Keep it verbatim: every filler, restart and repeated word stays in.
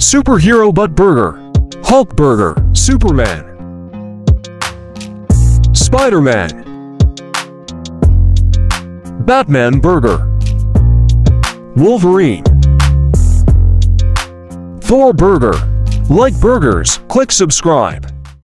Superhero Butt Burger. Hulk Burger. Superman. Spider-Man. Batman Burger. Wolverine. Thor Burger. Like burgers, click subscribe.